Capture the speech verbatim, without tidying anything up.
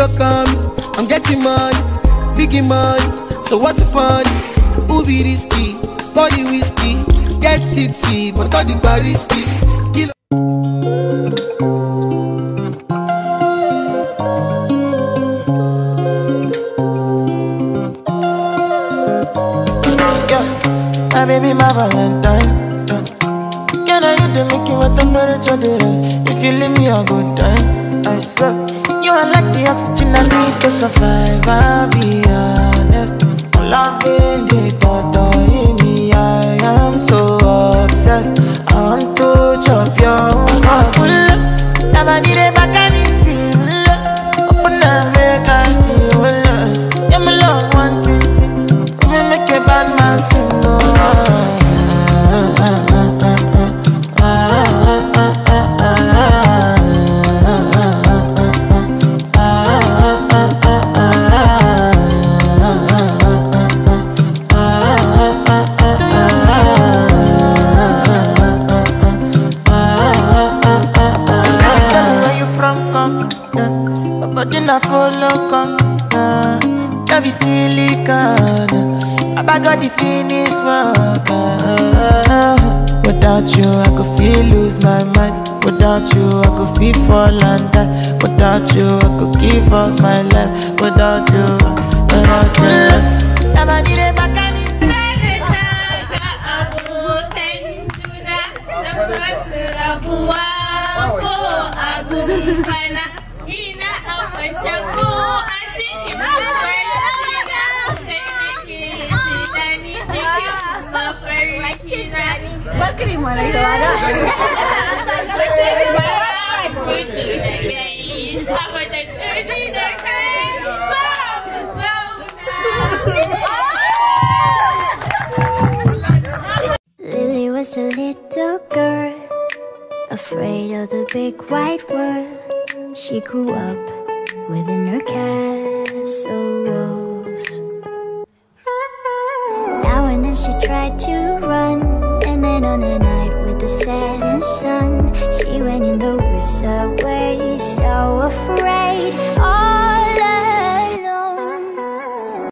look on me, I'm getting money, biggie money. So what's the fun? Who be risky? Body whiskey, get tipsy, but all the bar risky. Kill my baby, my Valentine. Can I hit the making with temperature rise? If you leave me a good time, I swear you are like the oxygen I need to survive. I'll be honest, I'm loving the thought of me. I am so obsessed. I want to chop your heart. Never need a back and it's real. Open up, make us feel. Yeah, my love, one thing. We make a bad man sing. I follow come, uh, love is silicon. I got the finish work. Uh, without you, I could feel lose my mind. Without you, I could feel fall and die. Without you, I could give up my life. Without you, without you, never need a back and it's Bakri mana itu ada? Lily was a little girl, afraid of the big white world. She grew up within her castle walls. Now and then she tried to run, and then on a night with the setting sun, she went in the woods away, so afraid. Oh,